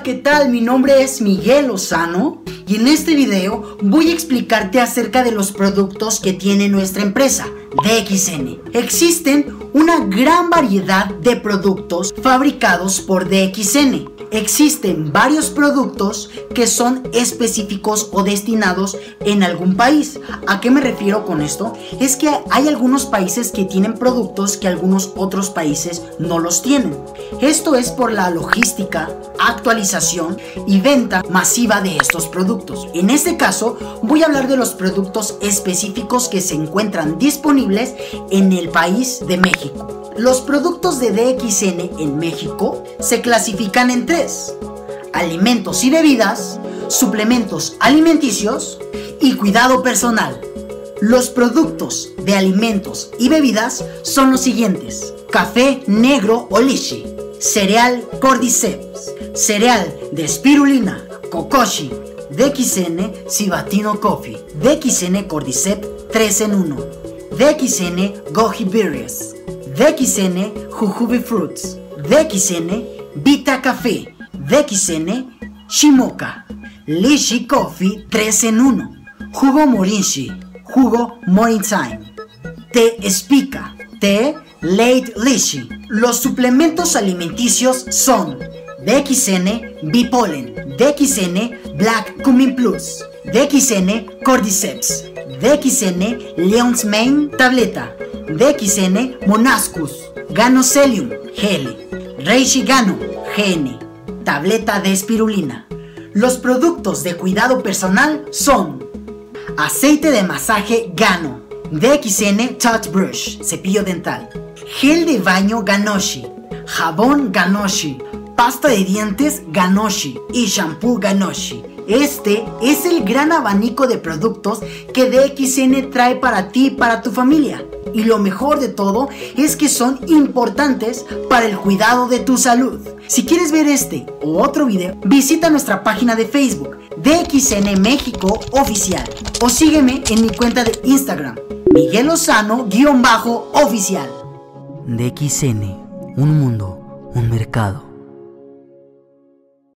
¿qué tal? Mi nombre es Miguel Lozano y en este video voy a explicarte acerca de los productos que tiene nuestra empresa, DXN. Existen una gran variedad de productos fabricados por DXN. Existen varios productos que son específicos o destinados en algún país. ¿A qué me refiero con esto? Es que hay algunos países que tienen productos que algunos otros países no los tienen. Esto es por la logística, actualización y venta masiva de estos productos. En este caso, voy a hablar de los productos específicos que se encuentran disponibles en el país de México. Los productos de DXN en México se clasifican en tres: alimentos y bebidas, suplementos alimenticios y cuidado personal. Los productos de alimentos y bebidas son los siguientes: café negro o lychee, cereal Cordyceps, cereal de espirulina, Kokoshi, DXN Ciabattino Coffee, DXN Cordyceps 3 en 1, DXN Goji Berries, DXN Jujube Fruits, DXN Vita Café, DXN Shimoka, Lychee Coffee 3 en 1, Jugo Morinshi, Jugo Morning Time, Té Spica, Té Late Lychee. Los suplementos alimenticios son DXN Bipolen, DXN Black Cumin Plus, DXN Cordyceps, DXN Leon's Mane Tableta, DXN Monascus, Ganocelium GL, Reishi Gano GN, tableta de espirulina. Los productos de cuidado personal son aceite de masaje Gano, DXN Touch Brush, cepillo dental, gel de baño Ganoshi, jabón Ganoshi, pasta de dientes Ganoshi y shampoo Ganoshi. Este es el gran abanico de productos que DXN trae para ti y para tu familia. Y lo mejor de todo es que son importantes para el cuidado de tu salud. Si quieres ver este o otro video, visita nuestra página de Facebook, DXN México Oficial, o sígueme en mi cuenta de Instagram, Miguel Lozano_oficial. DXN, un mundo, un mercado.